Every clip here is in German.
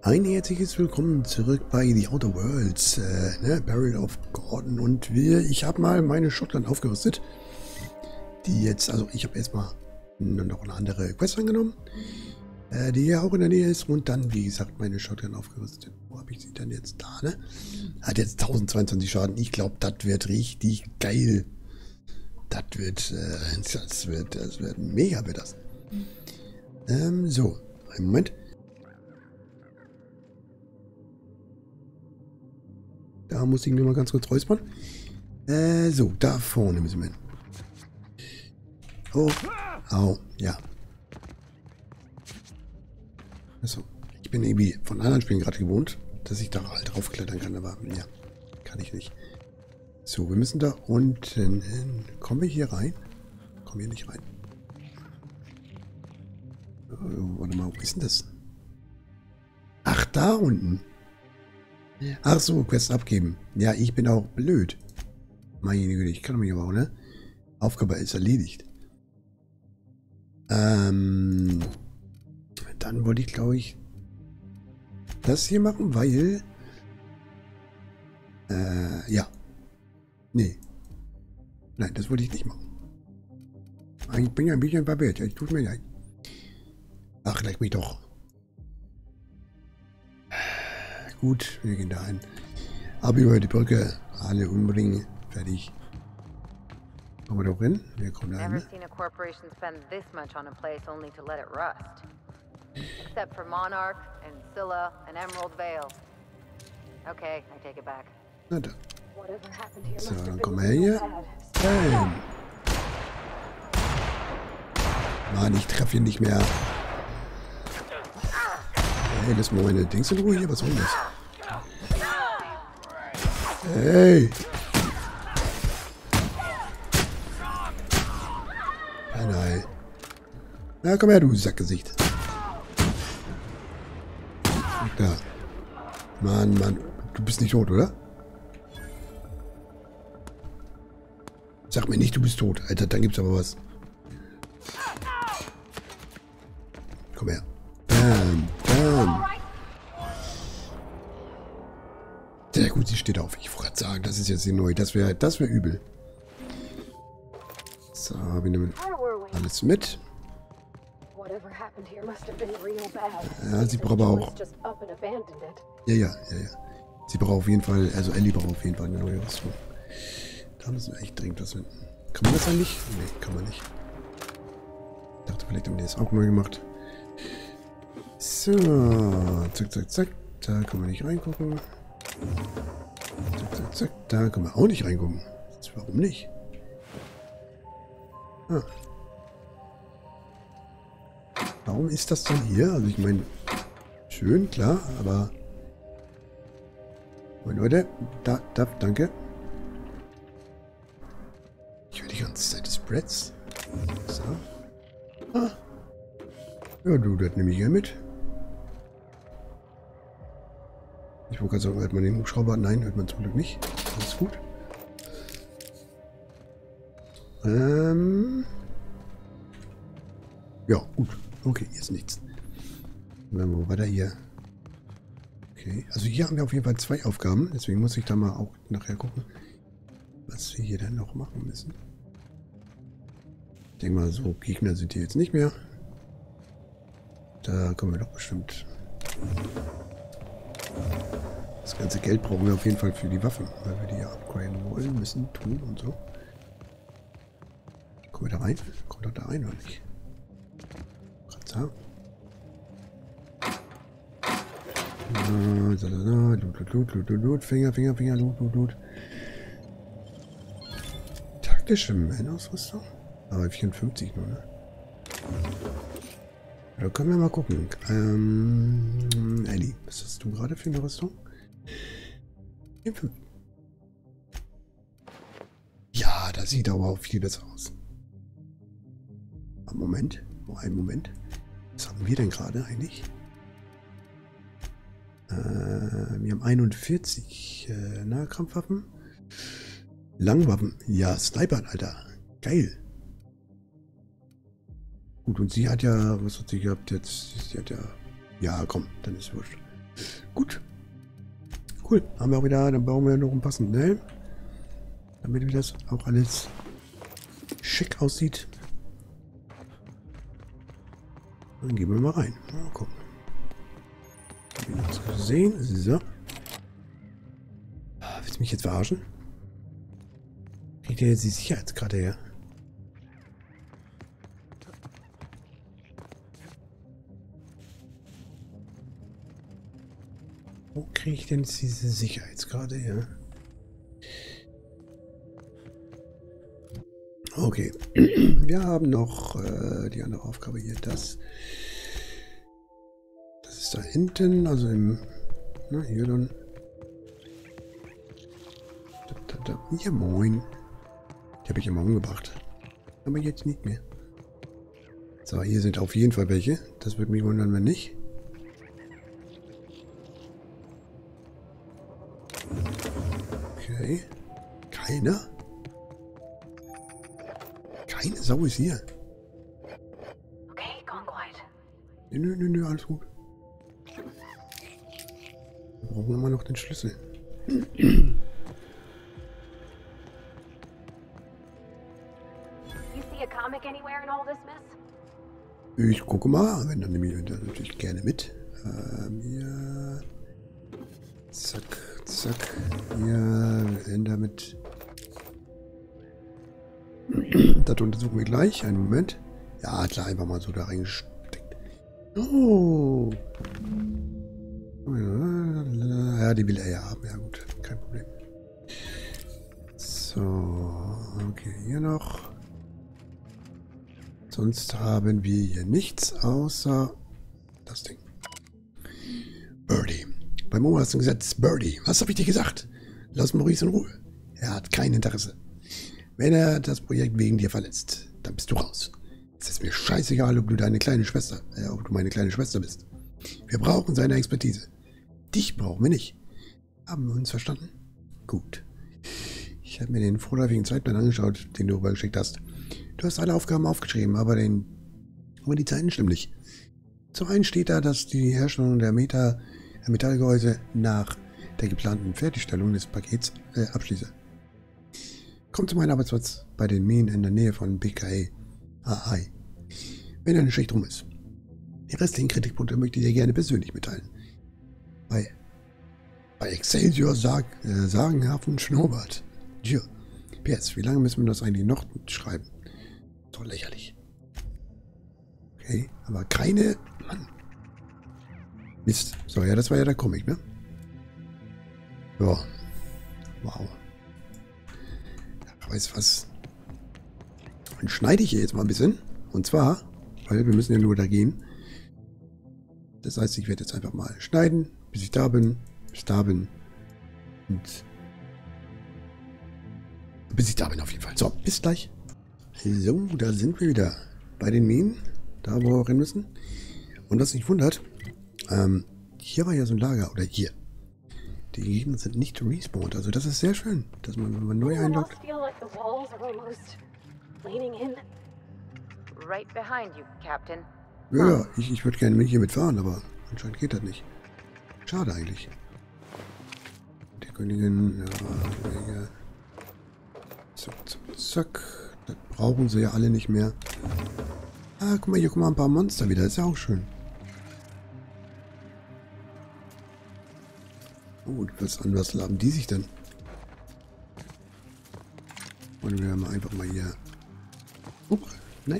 Ein herzliches Willkommen zurück bei The Outer Worlds, Burial of Gordon. Und ich habe mal meine Shotgun aufgerüstet. Die jetzt, also ich habe erstmal noch eine andere Quest angenommen, die hier auch in der Nähe ist. Und dann, wie gesagt, meine Shotgun aufgerüstet. Wo habe ich sie denn jetzt da, ne? Hat jetzt 1022 Schaden. Ich glaube, das wird richtig geil. Das wird mega, wird das. So, einen Moment. Da muss ich mir mal ganz kurz räuspern. So, da vorne müssen wir hin. Oh, au, ja. Achso, ich bin irgendwie von anderen Spielen gerade gewohnt, dass ich da halt draufklettern kann, aber ja, kann ich nicht. So, wir müssen da unten hin. Kommen wir hier rein? Kommen wir nicht rein. Warte mal, wo ist denn das? Ach, da unten. Ach so, Quest abgeben. Ja, ich bin auch blöd. Meine Güte, ich kann mich aber auch, ne? Aufgabe ist erledigt. Dann wollte ich, glaube ich, das hier machen, weil... ja. Nee. Nein, das wollte ich nicht machen. Ich bin ja ein bisschen verwirrt. Ich tut mir leid. Ach, leck mich doch. Gut, wir gehen da ein. Ab über die Brücke. Alle umbringen. Fertig. Kommen wir doch hin? Wir kommen da hin. Never seen a corporation spend this much on a place only to let it rust. Except for Monarch and Scylla and Emerald Vale. Okay, I take it back. Na dann. So, dann kommen wir hier. Bam. Mann, ich treffe ihn nicht mehr. Hey, lass mal meine Dings in Ruhe hier. Was soll denn das? Hey! Nein. Na, komm her, du Sackgesicht. Da. Mann, du bist nicht tot, oder? Sag mir nicht, du bist tot. Alter, dann gibt's aber was. Komm her. Bam, bam. Sehr gut, sie steht auf. Ich wollte gerade sagen, das ist jetzt hier neu. Das wär übel. So, wir nehmen alles mit. Ja, sie braucht aber auch... Ja. Sie braucht auf jeden Fall... Also Ellie braucht auf jeden Fall eine neue Rüstung. Da müssen wir echt dringend was finden. Kann man das eigentlich? Nee, kann man nicht. Ich dachte, vielleicht haben die das auch mal gemacht. So, zack. Da können wir nicht reingucken. Zack. Da können wir auch nicht reingucken. Warum nicht? Ah. Warum ist das denn hier? Also ich meine, schön, klar, aber... Meine Leute, danke. Ich höre die ganze Zeit die Spreads. So. Ah. Ja, du, das nehme ich hier mit. Ich wollte gerade sagen, hört man den Hubschrauber? Nein, hört man zum Glück nicht. Alles gut. Ja, gut. Okay, hier ist nichts. Dann machen wir weiter hier. Okay, also hier haben wir auf jeden Fall 2 Aufgaben. Deswegen muss ich da mal auch nachher gucken, was wir hier dann noch machen müssen. Ich denke mal, so Gegner sind hier jetzt nicht mehr. Da kommen wir doch bestimmt. Das ganze Geld brauchen wir auf jeden Fall für die Waffen, weil wir die ja upgraden wollen, müssen, tun und so. Kommen wir da rein? Kommt doch da rein oder nicht? Gerade da. Loot, Finger, Loot. Taktische Männerrüstung? Aber 54 nur, ne? Da können wir mal gucken. Ellie, was hast du gerade für eine Rüstung? Ja, das sieht aber auch viel besser aus. Moment. Einen Moment. Was haben wir denn gerade eigentlich? Wir haben 41 Nahkampfwaffen. Langwaffen. Ja, Snipern, Alter. Geil. Gut, und sie hat ja... Was hat sie gehabt jetzt? Sie hat ja... Ja, komm, dann ist es wurscht. Gut. Cool. Haben wir auch wieder, dann bauen wir noch einen passenden Helm. Damit das auch alles schick aussieht. Dann gehen wir mal rein. Mal gucken. Hab ich noch was gesehen? So. Willst du mich jetzt verarschen? Kriegt ihr jetzt die Sicherheitskarte her? Wo kriege ich denn jetzt diese Sicherheitskarte her? Okay. Wir haben noch die andere Aufgabe hier. Das ist da hinten, also im... Na, hier dann. Ja, moin. Die habe ich immer umgebracht. Aber jetzt nicht mehr. So, hier sind auf jeden Fall welche. Das würde mich wundern, wenn nicht. Okay. Keiner? Keine Sau ist hier. Okay, gone quiet. Nö, alles gut. Wir brauchen immer noch den Schlüssel. Ich gucke mal, wenn dann nehme ich natürlich gerne mit. Hier. Zack, zack. Hier, hin damit. Das untersuchen wir gleich. Einen Moment. Ja, klar, einfach mal so da reingesteckt. Oh. Ja, die will er ja haben. Ja, gut, kein Problem. So, okay, hier noch. Sonst haben wir hier nichts außer das Ding. Birdie. Beim obersten Gesetz Birdie. Was habe ich dir gesagt? Lass Maurice in Ruhe. Er hat kein Interesse. Wenn er das Projekt wegen dir verletzt, dann bist du raus. Es ist mir scheißegal, ob du meine kleine Schwester bist. Wir brauchen seine Expertise. Dich brauchen wir nicht. Haben wir uns verstanden? Gut. Ich habe mir den vorläufigen Zeitplan angeschaut, den du rübergeschickt hast. Du hast alle Aufgaben aufgeschrieben, aber die Zeiten stimmen nicht. Zum einen steht da, dass die Herstellung der Metallgehäuse nach der geplanten Fertigstellung des Pakets abschließe. Komm zu meinem Arbeitsplatz bei den Minen in der Nähe von BKA. Wenn eine Schicht rum ist. Die restlichen Kritikpunkte möchte ich dir gerne persönlich mitteilen. Bei Excelsior sagenhaften Schnurrbart. Tja. PS, wie lange müssen wir das eigentlich noch schreiben? So lächerlich. Okay, aber keine... Mann. Mist. So, ja, das war ja der Comic, ne? Ja. Wow. Ja, weißt du was? Dann schneide ich hier jetzt mal ein bisschen. Und zwar, weil wir müssen ja nur da gehen. Das heißt, ich werde jetzt einfach mal schneiden, bis ich da bin. Bis da bin. Und... bis ich da bin auf jeden Fall. So, bis gleich. So, da sind wir wieder bei den Minen, da wo wir rein müssen. Und was mich wundert, hier war ja so ein Lager, oder hier. Die Gegner sind nicht respawned, also das ist sehr schön, dass man, wenn man neu einloggt. Right behind you, Captain. Ja, ich würde gerne hier mitfahren, aber anscheinend geht das nicht. Schade eigentlich. Die Königin, ja, zack, zack, zack. Das brauchen sie ja alle nicht mehr. Ah, guck mal, hier kommen ein paar Monster wieder. Ist ja auch schön. Oh, was anderes haben die sich denn? Wollen wir mal einfach mal hier... nein.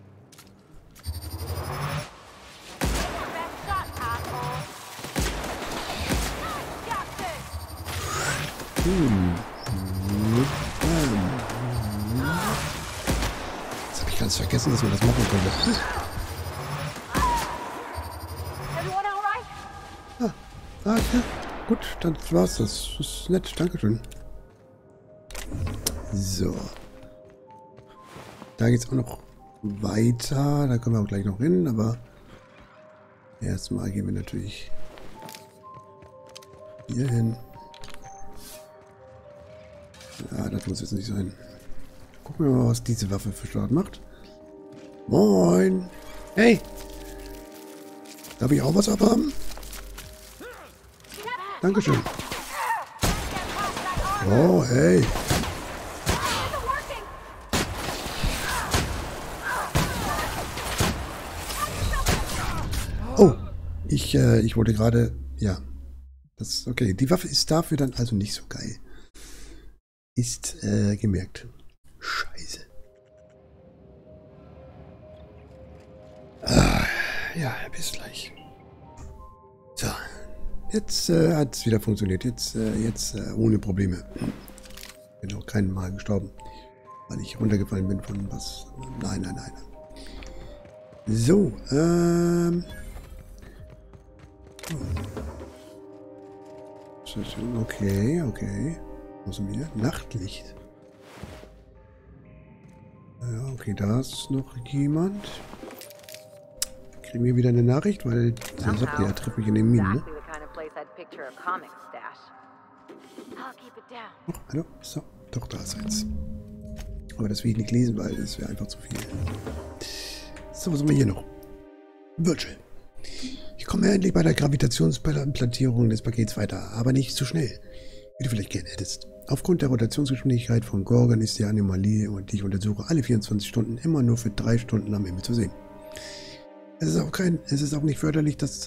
Jetzt habe ich ganz vergessen, dass man das machen konnte. Ja, gut, dann war's das. Das ist nett, dankeschön. So. Da geht's auch noch weiter. Da können wir auch gleich noch hin, aber erstmal gehen wir natürlich hier hin. Ja, das muss jetzt nicht sein. Gucken wir mal, was diese Waffe für Start macht. Moin! Hey! Darf ich auch was abhaben? Dankeschön. Oh, hey. Oh, ich wollte gerade, ja, das ist okay. Die Waffe ist dafür dann also nicht so geil. Ist gemerkt. Scheiße. Ja, bis gleich. So, jetzt hat es wieder funktioniert. Jetzt ohne Probleme. Bin auch kein Mal gestorben, weil ich runtergefallen bin von was. Nein, nein, nein. So, okay, okay. Was sind wir? Nachtlicht. Ja, okay, da ist noch jemand. Kriegen wir wieder eine Nachricht, weil der sagt, er trifft mich in den Minen, ne? Oh, hallo? So, doch, da ist eins. Aber das will ich nicht lesen, weil das wäre einfach zu viel. So, was haben wir hier noch? Virgil. Ich komme endlich bei der Gravitationsimplantierung des Pakets weiter, aber nicht zu schnell, wie du vielleicht gerne hättest. Aufgrund der Rotationsgeschwindigkeit von Gorgon ist die Anomalie, die ich untersuche, alle 24 Stunden immer nur für 3 Stunden am Himmel zu sehen. Es ist auch nicht förderlich, dass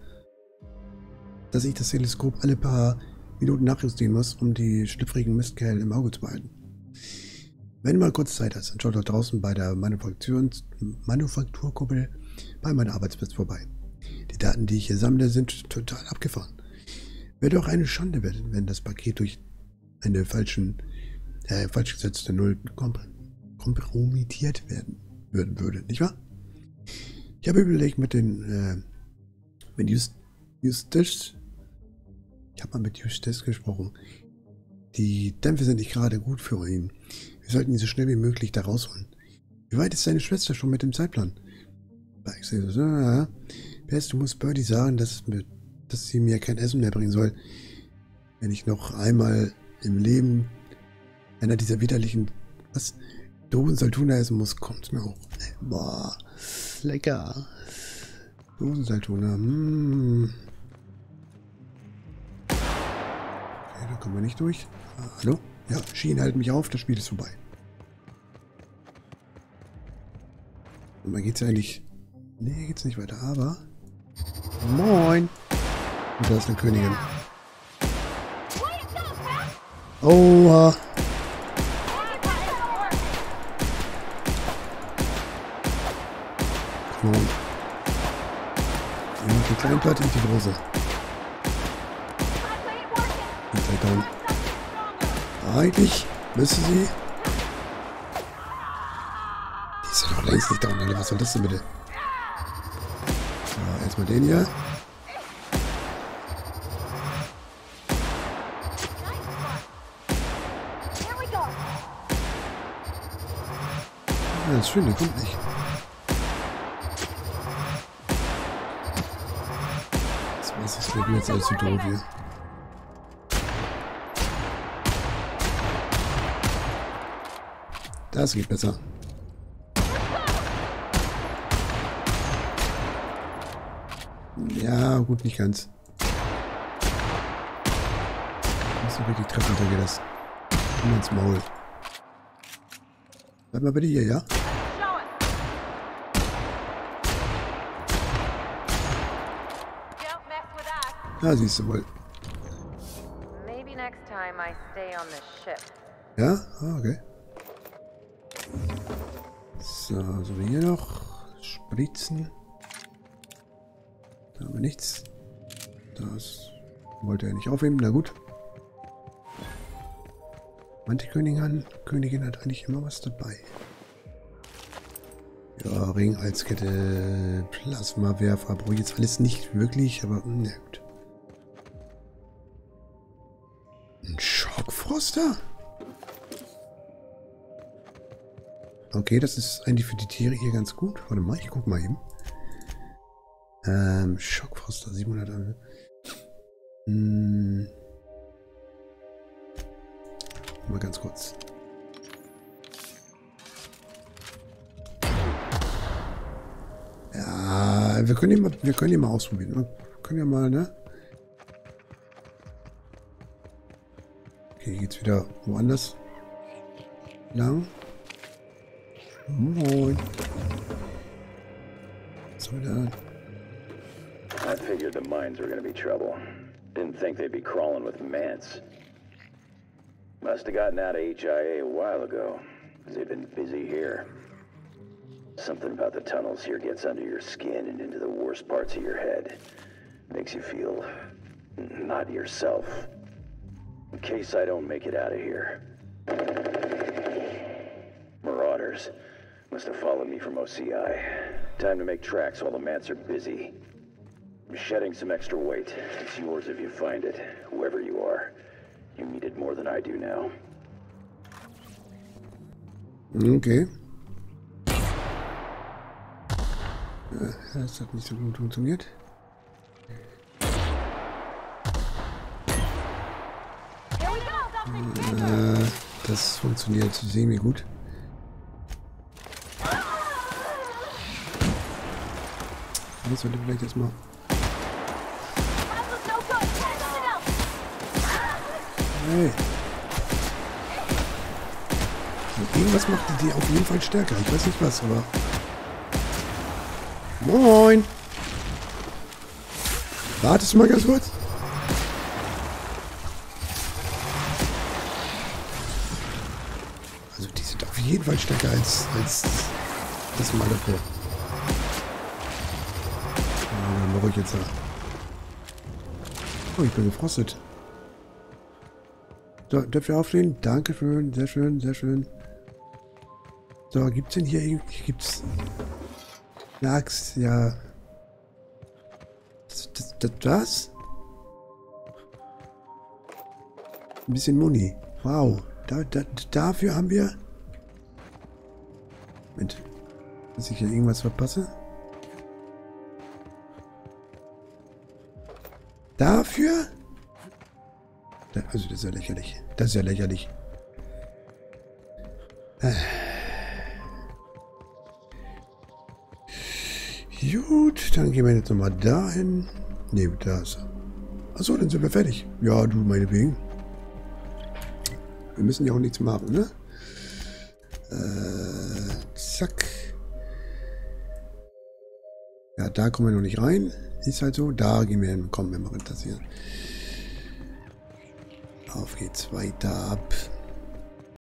ich das Teleskop alle paar Minuten nachjustieren muss, um die schlüpfrigen Mistkerl im Auge zu behalten. Wenn du mal kurz Zeit hast, dann schau dort draußen bei der Manufakturkuppel bei meinem Arbeitsplatz vorbei. Die Daten, die ich hier sammle, sind total abgefahren. Wäre doch eine Schande, wenn das Paket durch eine falsch gesetzte Null kompromittiert werden würde, nicht wahr? Ich habe überlegt mit Justus. Ich habe mal mit Justus gesprochen. Die Dämpfe sind nicht gerade gut für ihn. Wir sollten ihn so schnell wie möglich da rausholen. Wie weit ist deine Schwester schon mit dem Zeitplan? Bess, du musst Birdie sagen, dass sie mir kein Essen mehr bringen soll. Wenn ich noch einmal im Leben einer dieser widerlichen Dosensaltuna essen muss, kommt es mir auch. Boah, lecker. Dosensaltuna. Okay, da kommen wir nicht durch. Hallo? Ja, Schienen halten mich auf, das Spiel ist vorbei. Und man geht's ja eigentlich. Nee, geht's nicht weiter, aber. Moin! Und da ist eine Königin. Oha! Come on. Die kleine Platte und die große. Down. Eigentlich müsste sie. Die ist ja doch längst nicht down, Alter. Was soll das denn bitte? So, erstmal den hier. Ja, das ist schön, der kommt nicht. Das ist mir jetzt alles zu doof hier. Das geht besser. Ja, gut, nicht ganz. Nicht so richtig treffen, da geht das. Komm ins Maul. Bleib mal bitte hier, ja? Ja, siehst du wohl. Ja? Ah, okay. So, so hier noch. Spritzen. Da haben wir nichts. Das wollte er nicht aufheben. Na gut. Königin hat eigentlich immer was dabei. Ja, Ring, Halskette, Plasmawerfer. Brauche ich jetzt alles nicht wirklich, aber na gut. Ein Schockfroster? Okay, das ist eigentlich für die Tiere hier ganz gut. Warte mal, ich guck mal eben. Schockfroster, 700. Mal ganz kurz. Ja, wir können ihn mal ausprobieren. Wir können ja mal, ne? Okay, hier geht's wieder woanders lang. Moin. Was soll da? I figured the mines were gonna be trouble. Didn't think they'd be crawling with Mance. Must have gotten out of HIA a while ago, because they've been busy here. Something about the tunnels here gets under your skin and into the worst parts of your head. Makes you feel not yourself. In case I don't make it out of here. Marauders. Must have followed me from OCI. Time to make tracks while the Mance are busy. I'm shedding some extra weight. It's yours if you find it, whoever you are. You need it more than I do now. Okay. Das hat nicht so gut funktioniert. Das funktioniert semi gut. Das sollte vielleicht erstmal. Hey. Und irgendwas macht die auf jeden Fall stärker. Ich weiß nicht was, aber. Moin! Wartest du mal ganz kurz? Also die sind auf jeden Fall stärker als das Mal davor. Dann mache ich jetzt. Oh, ich bin gefrostet. So, dürfen wir aufstehen? Dankeschön, sehr schön, sehr schön. So, gibt's denn hier irgendwie, gibt's eine Axt? Ja. Das? Ein bisschen Muni. Wow. Dafür haben wir... Moment. Dass ich hier irgendwas verpasse? Dafür? Also das ist ja lächerlich. Das ist ja lächerlich. Gut, dann gehen wir jetzt nochmal dahin. Ne, da ist er. Achso, dann sind wir fertig. Ja, du meinetwegen. Wir müssen ja auch nichts machen, ne? Zack. Ja, da kommen wir noch nicht rein. Ist halt so. Da gehen wir hin. Komm, wir machen das hier. Auf geht's weiter ab.